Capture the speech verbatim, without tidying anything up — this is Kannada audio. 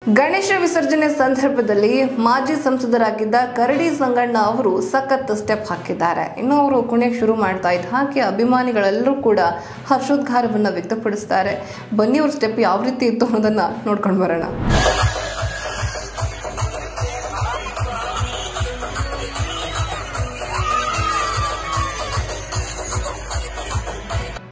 ಗಣೇಶ ವಿಸರ್ಜನೆ ಸಂದರ್ಭದಲ್ಲಿ ಮಾಜಿ ಸಂಸದರಾಗಿದ್ದ ಕರಡಿ ಸಂಗಣ್ಣ ಅವರು ಸಖತ್ ಸ್ಟೆಪ್ ಹಾಕಿದ್ದಾರೆ. ಇನ್ನು ಅವರು ಕುಣಿಯಕ್ಕೆ ಶುರು ಮಾಡ್ತಾ ಇದ್ದ ಹಾಗೆ ಅಭಿಮಾನಿಗಳೆಲ್ಲರೂ ಕೂಡ ಹರ್ಷೋದ್ಗಾರವನ್ನು ವ್ಯಕ್ತಪಡಿಸ್ತಾರೆ. ಬನ್ನಿ ಅವ್ರ ಸ್ಟೆಪ್ ಯಾವ ರೀತಿ ಇತ್ತು ಅನ್ನೋದನ್ನ ನೋಡ್ಕೊಂಡು ಬರೋಣ.